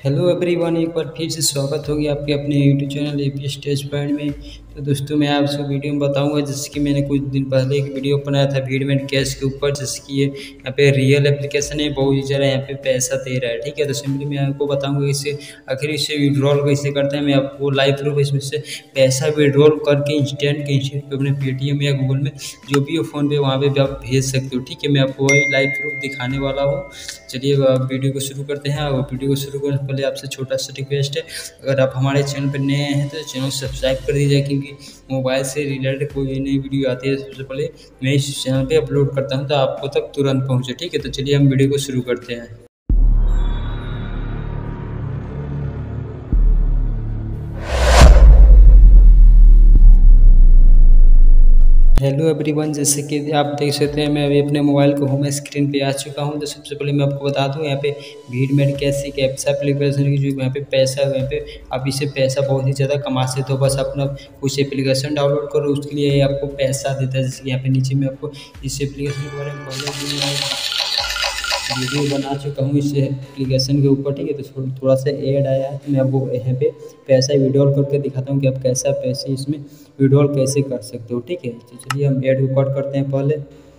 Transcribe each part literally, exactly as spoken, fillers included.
Hello everyone, एक बार फिर से स्वागत होगी आपके अपने YouTube channel AP stage point में। तो दोस्तों, मैं आपसे वीडियो में बताऊंगा जैसे कि मैंने कुछ दिन पहले एक वीडियो बनाया था भीड़मेंट कैश के ऊपर, जैसे कि ये यहाँ पे रियल एप्लीकेशन है, बहुत ही ज़्यादा यहाँ पे पैसा दे रहा है। ठीक है, तो सिंपली मैं आपको बताऊंगा इसे आखिर इससे विड्रॉल कैसे करते हैं। मैं आपको लाइव प्रूफ इसमें से पैसा विड्रॉल करके इंस्टेंट के इंस्टेंट पे अपने पेटीएम या गूगल में जो भी हो फ़ोन पे वहाँ पे भी आप भेज सकते हो। ठीक है, मैं आपको वही लाइव प्रूफ दिखाने वाला हूँ। चलिए अब वीडियो को शुरू करते हैं। और वीडियो को शुरू करने से पहले आपसे छोटा सा रिक्वेस्ट है, अगर आप हमारे चैनल पर नए हैं तो चैनल को सब्सक्राइब कर दीजिए, क्योंकि मोबाइल से रिलेटेड कोई भी नई वीडियो आती है सबसे पहले मैं इस चैनल पे अपलोड करता हूं तो आपको तक तुरंत पहुंचे। ठीक है, तो चलिए हम वीडियो को शुरू करते हैं। हेलो एवरीवन, जैसे कि आप देख सकते हैं मैं अभी अपने मोबाइल को होम स्क्रीन पे आ चुका हूं। तो सबसे पहले मैं आपको बता दूं, यहाँ पे भीड़मेंट कैश एक ऐप्स एप्लीकेशन की जो यहाँ पे पैसा है, यहाँ पे आप इससे पैसा बहुत ही ज़्यादा कमा सकते हो। बस अपना कुछ एप्लीकेशन डाउनलोड करो, उसके लिए आपको पैसा देता है। जैसे यहाँ पे नीचे में आपको इस एप्लीकेशन के बारे में पहले वीडियो बना चुका हूँ इस एप्लीकेशन के ऊपर। ठीक है, तो थोड़ा सा ऐड आया है तो मैं आपको यहाँ पे पैसा विड्रॉल करके दिखाता हूँ कि आप कैसा पैसे इसमें विड्रॉल कैसे कर सकते हो। ठीक है, तो चलिए हम ऐड को कट करते हैं पहले।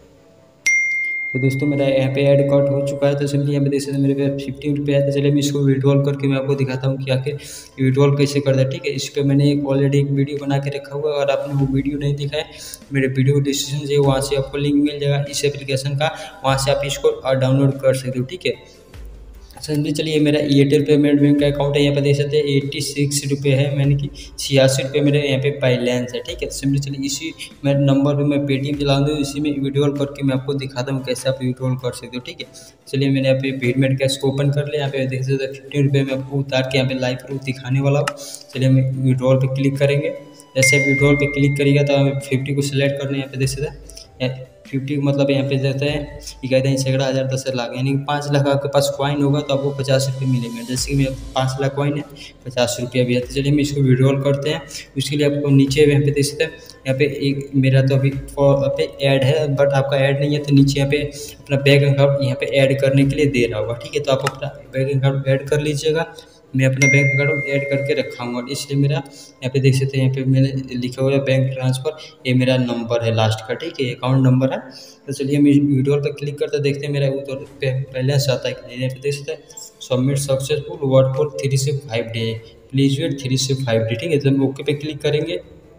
तो दोस्तों, मेरा यहाँ पे ऐड कट हो चुका है। तो सिंपली यहाँ पे देख सकते हैं मेरे पे फिफ्टी रुपये है। तो चलिए मैं इसको विड्रॉल करके मैं आपको दिखाता हूँ कि आखिर विड्रॉल कैसे करता है। ठीक है, इस पर मैंने एक ऑलरेडी एक वीडियो बना के रखा हुआ है, और आपने वो वीडियो नहीं देखा है मेरे वीडियो डिस्क्रिप्शन से वहाँ से आपको लिंक मिल जाएगा इस एप्लीकेशन का, वहाँ से आप इसको डाउनलोड कर सकते हो। ठीक है, समझिए। चलिए, मेरा एयरटेल पेमेंट बैंक का अकाउंट है, यहाँ पे देख सकते हैं एट्टी सिक्स रुपये है, मैंने कि छियासी रुपये मेरे यहाँ पे बैलेंस है। ठीक है, सिंपली चलिए इसी मेरे नंबर पे मैं पेटीएम चला दूँ, इसी में विड्रॉल करके मैं आपको दिखाता हूँ कैसे आप विड्रॉल कर सकते हो। ठीक है, चलिए मैंने यहाँ पे भीड़मेंट कैश को ओपन कर लिया। यहाँ पे देख सकते हैं फिफ्टीन रुपये में आपको उतार के यहाँ पे लाइव प्रूफ दिखाने वाला हूँ। चलिए हम विड्रॉल पर क्लिक करेंगे। जैसे विड्रॉल पर क्लिक करिएगा तो हमें फिफ्टी को सिलेक्ट करना है। यहाँ पे देख सकते हैं फिफ्टी मतलब यहाँ पे देते हैं ये कहते हैं सैकड़ा हज़ार दस लाख, यानी कि पाँच लाख आपके पास कॉइन होगा तो आपको पचास रुपये मिलेंगे। जैसे कि मेरे पाँच लाख कॉइन है, पचास रुपया भी है। तो चलिए हम इसको विड्रॉल करते हैं। उसके लिए आपको नीचे यहाँ पे देख सकते हैं, यहाँ पे एक मेरा तो अभी पे ऐड है, बट आपका ऐड नहीं है तो नीचे यहाँ पे अपना बैंक अकाउंट यहाँ पे ऐड करने के लिए दे रहा होगा। ठीक है, तो आप अपना बैंक अकाउंट ऐड कर लीजिएगा। मैं अपना बैंक अकाउंट ऐड करके रखा हूँ, और इसलिए मेरा यहाँ पे देख सकते हैं यहाँ पे मैंने लिखा हुआ है बैंक ट्रांसफ़र, ये मेरा नंबर है लास्ट का। ठीक है, अकाउंट नंबर है। तो चलिए हम विड्रॉल पर क्लिक करते देखते हैं मेरा उधर बैलेंस आता है कि नहीं। यहाँ पे देख सकते हैं submit successful word for three से five day, please wait three से फाइव डे। ठीक है, तो हम ओके पे क्लिक करेंगे।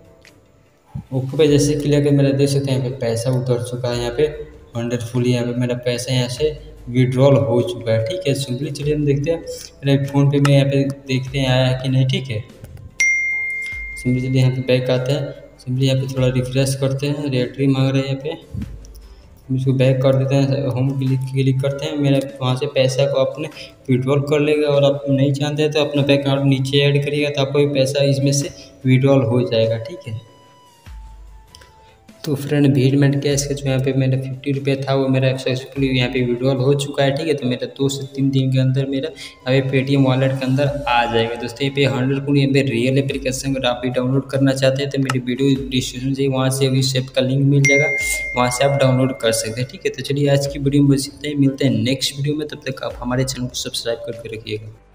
ओके पे जैसे क्लिक कर मेरा देख सकते हैं यहाँ पे पैसा उतर चुका है। यहाँ पे वंडरफुली यहाँ पे मेरा पैसा यहाँ से विड्रॉल हो चुका है। ठीक है, सिंपली चलिए हम देखते हैं मेरे फ़ोन पे मैं यहाँ पे देखते हैं आया है कि नहीं। ठीक है, सिंपली चलिए यहाँ पे बैक आते हैं। सिंपली यहाँ पे थोड़ा रिफ्रेश करते हैं, रेटरी मांग रहे हैं यहाँ पे, हम इसको बैक कर देते हैं। होम क्लिक क्लिक करते हैं, मेरा वहाँ से पैसा को अपने विड्रॉल कर लेगा। और आप नहीं चाहते हैं तो अपना बैंक अकाउंट नीचे ऐड करिएगा तो आपको पैसा इसमें से विड्रॉल हो जाएगा। ठीक है, तो फ्रेंड भीड़मेंट कैश का जो यहाँ पे मेरा फिफ्टी रुपये था वो मेरा सक्सेसफुली यहाँ पे विड्रॉल हो चुका है। ठीक है, तो मेरा दो से तीन दिन के अंदर मेरा यहाँ पे पेटीएम वॉलेट के अंदर आ जाएगा। दोस्तों, यहाँ पे हंड्रेड को यहाँ पे रियल एप्लीकेशन अगर आप भी डाउनलोड करना चाहते हैं तो मेरी वीडियो डिस्क्रिप्शन से वहाँ से इस ऐप का लिंक मिल जाएगा, वहाँ से आप डाउनलोड कर सकते हैं। ठीक है, तो चलिए आज की वीडियो में बस इतना ही, मिलते हैं नेक्स्ट वीडियो में। तब तक आप हमारे चैनल को सब्सक्राइब करके रखिएगा।